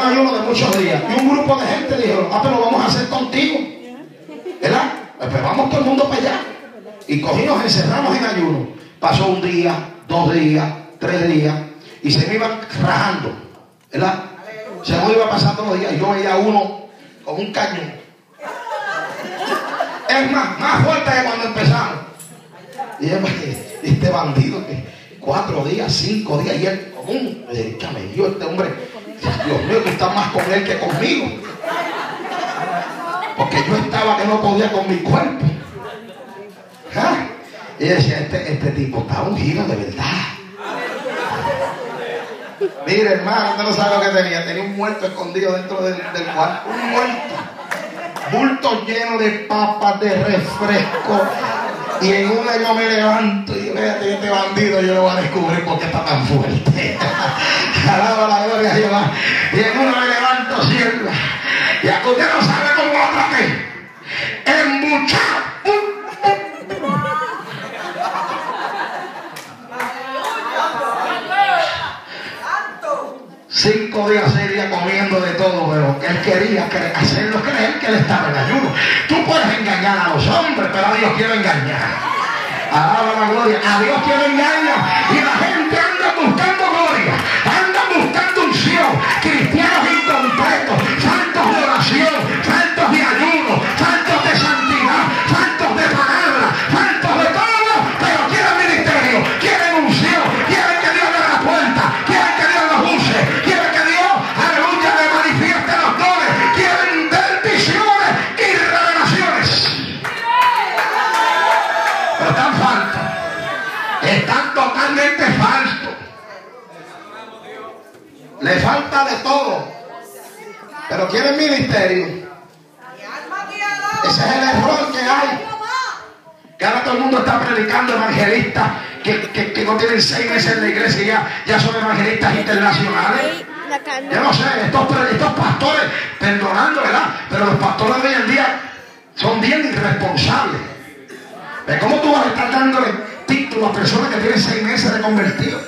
ayuno de muchos días. Y un grupo de gente dijo, pero lo vamos a hacer contigo, ¿verdad? Pues vamos todo el mundo para allá. Y cogimos, encerramos en ayuno. Pasó un día, 2 días, 3 días, y se me iban rajando, ¿verdad? Se me iba pasando los días y yo veía a uno con un cañón. Es más fuerte que cuando empezamos. Y este bandido que 4 días, 5 días, y él con un camello, este hombre, Dios mío, tú estás más con él que conmigo. Porque yo estaba que no podía con mi cuerpo. ¿Ah? Y decía, este tipo está ungido de verdad. Mire, hermano, usted no sabe lo que tenía. Tenía un muerto escondido dentro del cuarto. Un muerto. Bulto lleno de papas, de refresco. Y en una yo me levanto y fíjate, este bandido yo lo voy a descubrir porque está tan fuerte. Alaba la gloria a Jehová. Y en una me levanto, sierva. Y usted no sabe cómo lo traté. Embuchado. 5 días, 6 días comiendo de todo, pero él quería hacerlo creer que él estaba en ayuno. Tú puedes engañar a los hombres, pero a Dios quiero engañar. Alaba la gloria. A Dios quiero engañar. Y la gente anda buscando gloria, anda buscando unción. Cristianos incompletos, santos de oración, santos de ayuno, santos de santidad, santos de palabra, santos de todo, pero quieren ministerio, quieren unción, quieren que Dios le abra la puerta, quieren que Dios los use, quieren que Dios, aleluya, le manifieste los dones, quieren ver visiones y revelaciones. Pero están falsos, están totalmente falsos. Le falta de todo, pero quieren ministerio. Ese es el error que hay. Que ahora todo el mundo está predicando evangelistas que no tienen 6 meses en la iglesia y ya son evangelistas internacionales. Yo no sé, estos pastores, perdonando, ¿verdad? Pero los pastores de hoy en día son bien irresponsables. ¿Cómo tú vas a estar dándole título a personas que tienen 6 meses de convertido?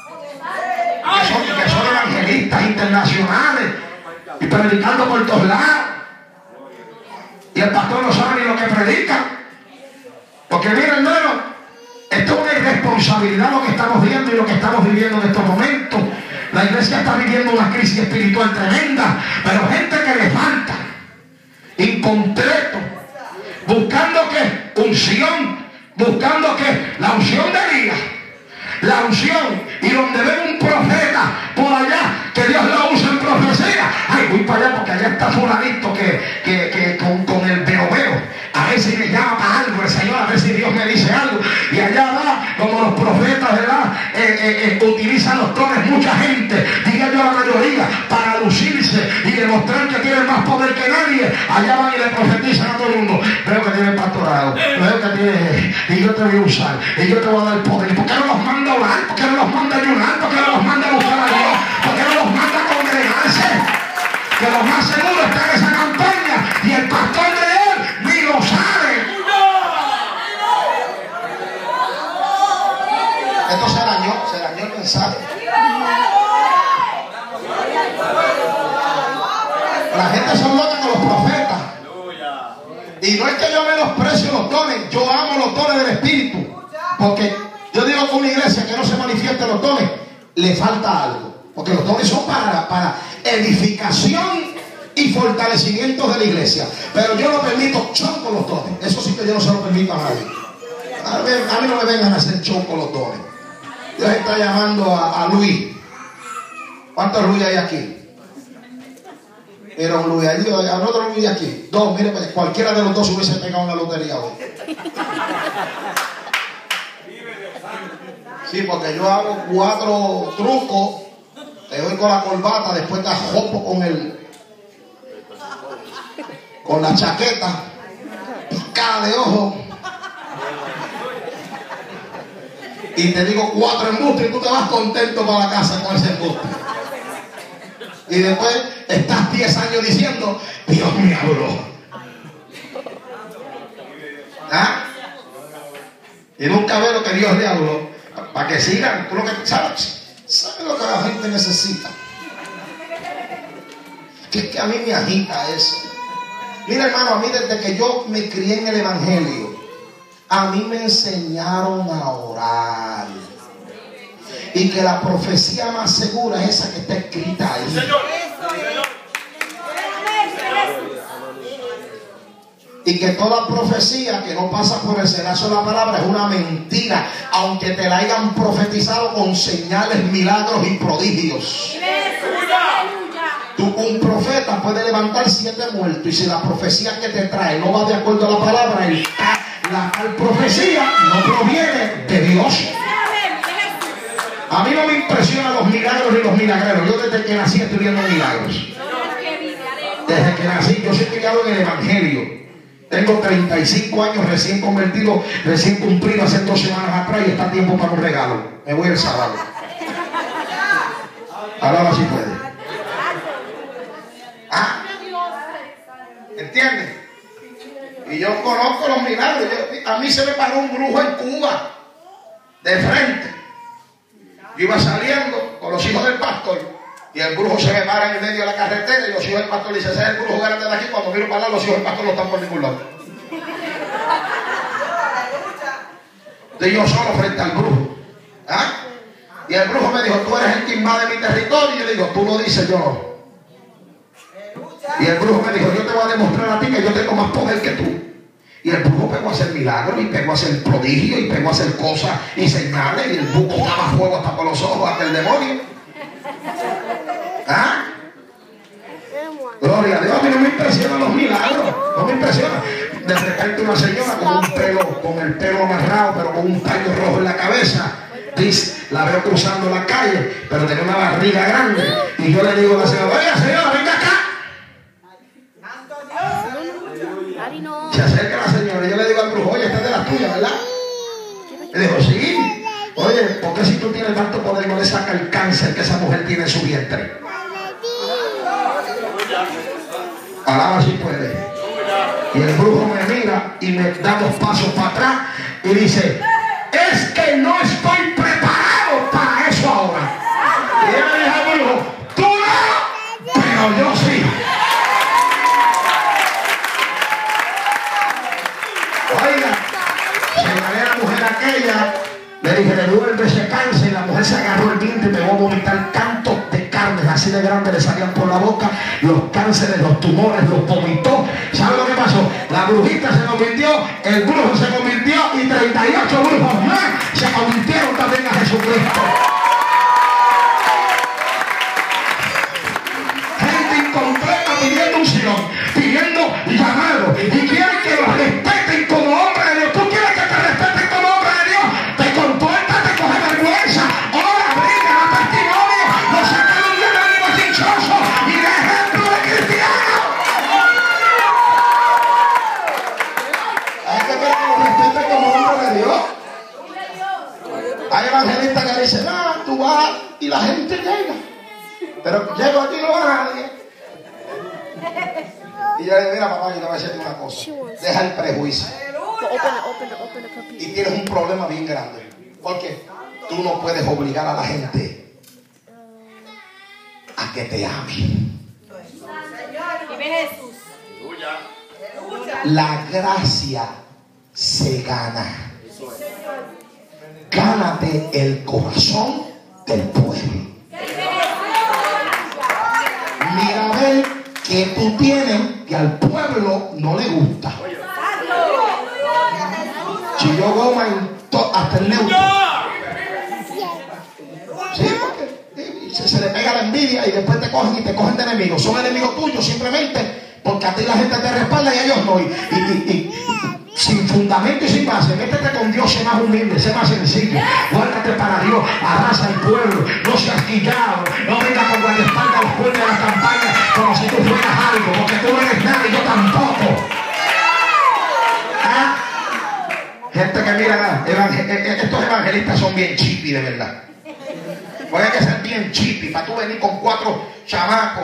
Que son evangelistas internacionales y predicando por todos lados. Y el pastor no sabe ni lo que predica. Porque miren, hermano, esto es una irresponsabilidad lo que estamos viendo y lo que estamos viviendo en estos momentos. La iglesia está viviendo una crisis espiritual tremenda, pero gente que le falta, incompleto, buscando que unción, buscando que la unción de Elías, la unción, y donde ven un profeta por allá que Dios lo usa en profecía, ay, voy para allá porque allá está fulanito que con el veo. A ver si me llama para algo el Señor, a ver si Dios me dice algo. Y allá va, como los profetas, ¿verdad? Utilizan los dones mucha gente, diga yo la mayoría, para lucirse y demostrar que tienen más poder que nadie. Allá van y le profetizan a todo el mundo. Veo que tiene pastorado, veo que tiene, y yo te voy a usar, y yo te voy a dar poder. ¿Por qué no los manda a orar? ¿Por qué no los manda a ayunar? ¿Por qué no los manda a buscar a Dios? ¿Por qué no los manda a congregarse? Que lo más seguro está en esa campaña y el pastor de él ni lo sabe. Esto se dañó el mensaje. La gente son loca con los profetas. Y no es que yo menosprecio los dones, yo amo los dones del Espíritu. Porque yo digo que una iglesia que no se manifieste los dones, le falta algo. Porque los dones son para edificación y fortalecimiento de la iglesia. Pero yo no permito show con los dones. Eso sí que yo no se lo permito a nadie. A mí no me vengan a hacer show con los dones. Dios está llamando a Luis. ¿Cuántos Luis hay aquí? Era un Luis allí, hay otro Luis aquí. 2, mire, cualquiera de los 2 hubiese pegado en la lotería hoy. Sí, porque yo hago 4 trucos. Te doy con la corbata, después te ajopo con la chaqueta, picada de ojo, y te digo 4 embustes y tú te vas contento para la casa con ese embuste. Y después estás 10 años diciendo, Dios me habló. ¿Ah? Y nunca ve lo que Dios le habló. Para que sigan, tú lo que sabes lo que la gente necesita. Que a mí me agita eso. Mira, hermano, a mí desde que yo me crié en el Evangelio, a mí me enseñaron a orar. Y que la profecía más segura es esa que está escrita ahí. Y que toda profecía que no pasa por el cenazo de la palabra es una mentira, aunque te la hayan profetizado con señales, milagros y prodigios. Un profeta puede levantar 7 muertos, y si la profecía que te trae no va de acuerdo a la palabra, la tal profecía no proviene de Dios. A mí no me impresionan los milagros ni los milagreros. Yo desde que nací estoy viendo milagros. Desde que nací, yo soy criado en el Evangelio. Tengo 35 años recién convertido, recién cumplido hace 2 semanas atrás, y está a tiempo para un regalo. Me voy el sábado. Ahora sí puede. ¿Ah? ¿Entiendes? Y yo conozco los milagros. A mí se me paró un brujo en Cuba, de frente. Yo iba saliendo con los hijos del pastor, y el brujo se me para en el medio de la carretera, y los hijos del pastor le dicen: ese es el brujo grande de aquí. Cuando miro para allá, los hijos del pastor no están por ningún lado. Estoy yo solo frente al brujo. ¿Ah? Y el brujo me dijo: tú eres el que invade mi territorio. Y yo digo: tú lo dices, yo no. Y el brujo me dijo: yo te voy a demostrar a ti que yo tengo más poder que tú. Y el brujo pegó a hacer milagros, y pegó a hacer prodigios, y pegó a hacer cosas y señales, y el brujo daba fuego hasta por los ojos hasta el demonio. ¿Ah? Gloria a Dios. A mí no me impresionan los milagros, no me impresiona. De repente una señora con el pelo amarrado, pero con un paño rojo en la cabeza, dice, la veo cruzando la calle, pero tenía una barriga grande, y yo le digo a la señora: oiga, señora, venga acá. Se acerca la señora y yo le digo al brujo: oye, esta es de las tuyas, ¿verdad? Le digo: sí. Oye, ¿por qué si tú tienes tanto poder no le saca el cáncer que esa mujer tiene en su vientre? Alaba si puede. Y el brujo me mira y me da 2 pasos para atrás y dice: es que no estoy preparado para eso ahora. Y yo le dije al brujo: tú no, pero yo sí. Oiga, señalé a la mujer aquella, le dije: devuelve ese cáncer. Y la mujer se agarró el diente y me voy a vomitar cantos de carne así de grandes, le salían por la boca los cánceres, los tumores, los vomitó. ¿Sabe lo que pasó? La brujita se convirtió, el brujo se convirtió, y 38 brujos más se convirtieron también a Jesucristo. Gente incompleta pidiendo unción, pidiendo llamado, y quieren que los respeten como hombre de Dios. ¿Tú quieres que te respeten como hombre de Dios? Te comportas, te coge vergüenza, ora, brinda, da testimonio, lo saca de un diablo chinchoso y de ejemplo de cristiano. Hay que ver que lo respeten como hombre de Dios. Hay evangelistas que dicen: no, tú vas y la gente llega, pero llego aquí y no va nadie. Y yo le digo: mira, papá, yo te voy a decir una cosa. Deja el prejuicio. Y tienes un problema bien grande. ¿Por qué? Tú no puedes obligar a la gente a que te ame. La gracia se gana. Gánate el corazón del pueblo. Mira a ver que tú tienes que al pueblo no le gusta. Si yo goma hasta el neutro. Sí, porque se le pega la envidia y después te cogen de enemigos. Son enemigos tuyos simplemente porque a ti la gente te respalda y a ellos no. Y sin fundamento y sin base, métete con Dios, sé más humilde, sé más sencillo, guárdate para Dios, arrasa al pueblo, no seas quillado, no vengas con guardaespaldas a los pueblos de la campaña como si tú fueras algo, porque tú no eres nada y yo tampoco. ¿Ah? Gente que mira, estos evangelistas son bien chipi de verdad. Voy a que ser bien chipi para tú venir con 4 chamacos.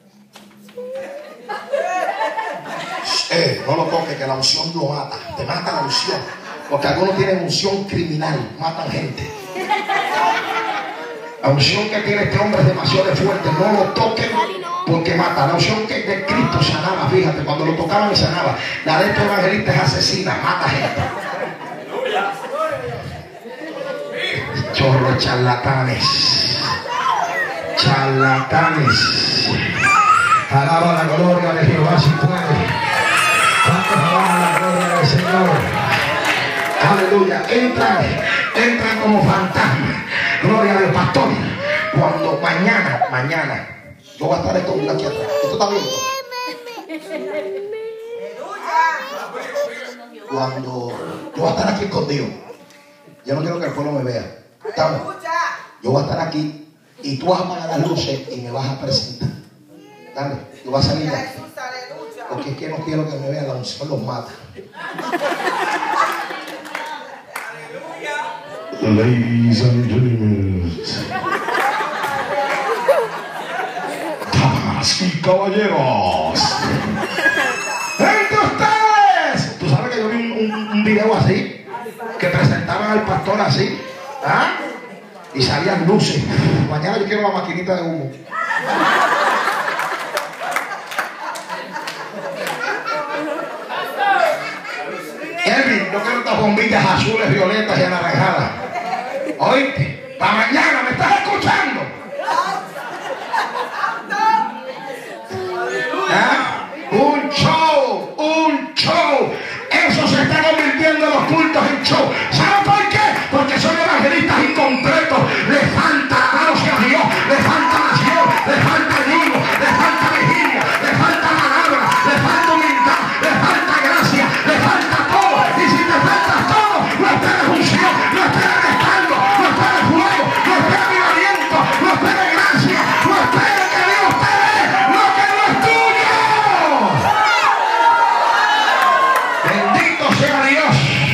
No lo toques, que la unción lo mata. Te mata la unción. Porque algunos tienen unción criminal, matan gente. La unción que tiene este hombre es demasiado fuerte. No lo toquen Porque mata. La unción que de Cristo sanaba, fíjate, cuando lo tocaban y sanaba. La de estos evangelistas es asesina, mata gente. Chorro charlatanes. Charlatanes. Alaba la gloria de Jehová si puede. ¿Cuántos alaban la gloria del Señor? Aleluya. Entran como fantasmas. Gloria del pastor. Cuando mañana, yo voy a estar escondido aquí atrás. ¿Esto está bien? Cuando yo voy a estar aquí escondido, yo no quiero que el pueblo me vea. ¿Estamos? Yo voy a estar aquí y tú vas a apagar las luces y me vas a presentar. Dale, tú vas a salir de aquí. Porque es que no quiero que me vean, la unción los mata. Ladies and gentlemen, damas y caballeros, entre ustedes. Tú sabes que yo vi un video así, que presentaban al pastor así, ¿ah? Y salían luces. Mañana yo quiero la maquinita de humo. Elvin, yo quiero estas bombillas azules, violetas y anaranjadas. ¿Oíste? Para mañana, ¿me estás escuchando? ¿Ah? Un show. Eso se está convirtiendo en los cultos en show. ¿Saben por qué? Porque son evangelistas incompletos. Le falta alabanza a Dios, le falta nación, le falta ayuno, le falta vigilia, le falta palabra, le falta humildad, le falta gracia, le falta todo. Y si te falta todo, no esperes unción, no esperes respaldo, no esperes fuego, no esperes aliento, no esperes gracia, no esperes que Dios te dé lo que no es tuyo. Bendito sea Dios.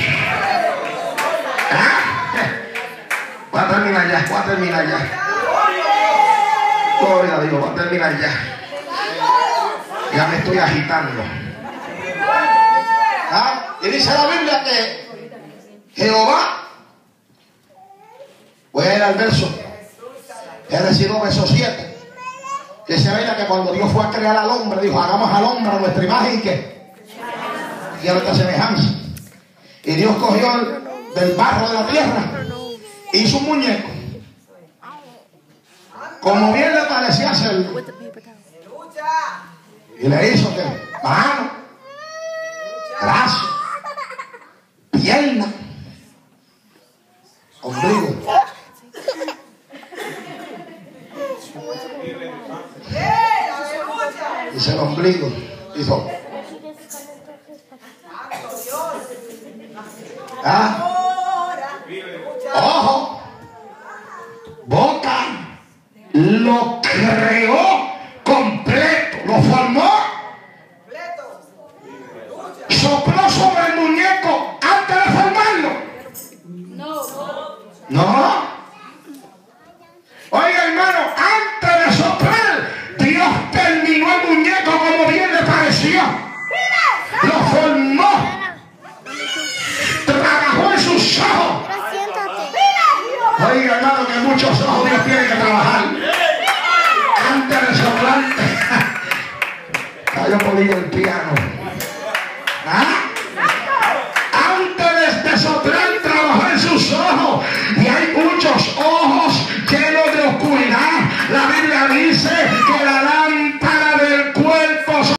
¿Ah? Voy a terminar ya. Gloria a Dios, voy a terminar ya. Ya me estoy agitando. ¿Ah? Y dice la Biblia que Jehová, voy a ir al verso, Génesis 2, verso 7. Que se veía que cuando Dios fue a crear al hombre, dijo: hagamos al hombre a nuestra imagen y a nuestra semejanza. Y Dios cogió del barro de la tierra e hizo un muñeco, como bien le parecía hacerlo. Y le hizo que mano, brazo, pierna, ombligo. Dice el ombligo, hizo. ¿Ah? Ojo, boca, lo creó completo, lo formó, sopló sobre el muñeco antes de formarlo. No. Oiga, hermano, antes de soplar, Dios terminó el muñeco como bien le pareció. Lo formó. Trabajó en sus ojos. Oiga, hermano, que muchos ojos Dios tiene que trabajar antes de soplar. Yo podía el piano. ¿Ah?